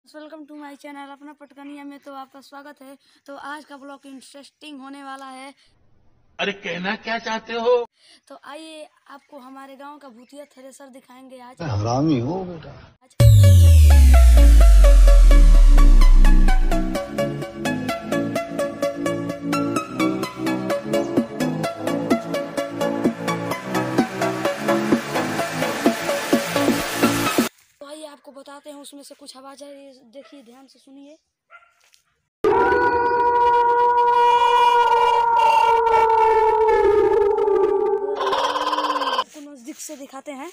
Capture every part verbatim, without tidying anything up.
Welcome to my channel अपना पटकनिया में। तो आपका स्वागत है। तो आज का ब्लॉग इंटरेस्टिंग होने वाला है। अरे कहना क्या चाहते हो? तो आइए आपको हमारे गांव का भूतिया थ्रेसर दिखाएंगे आज। हरामी हो बेटा। आज तो आइए आपको बताते हैं उसमें से कुछ आवाज है, देखिए ध्यान से सुनिए। नजदीक से दिखाते हैं।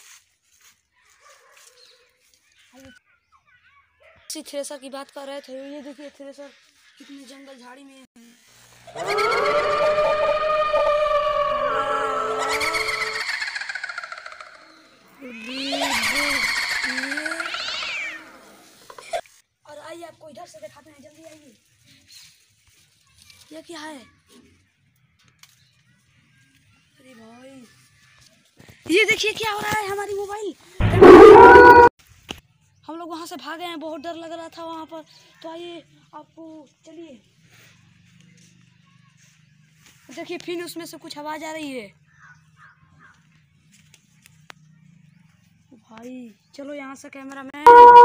इसी थ्रेसर की बात कर रहे थे। ये देखिए थ्रेसर कितने जंगल झाड़ी में है। और आइए आपको इधर से दिखाते हैं, जल्दी आइए। ये क्या है? अरे भाई ये देखिए क्या हो रहा है। हमारी मोबाइल, हम लोग वहां से भागे हैं, बहुत डर लग रहा था वहां पर। तो आइए आपको, चलिए देखिए फिर उसमें से कुछ आवाज आ रही है। भाई चलो यहाँ से कैमरा मैन,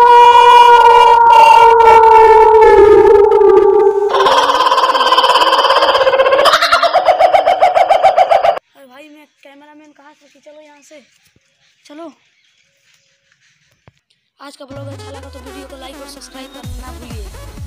अरे भाई मैं कैमरा मैन कहाँ से कि चलो यहाँ से चलो। आज का ब्लॉग अच्छा लगा तो वीडियो को लाइक और सब्सक्राइब करना ना भूलिए।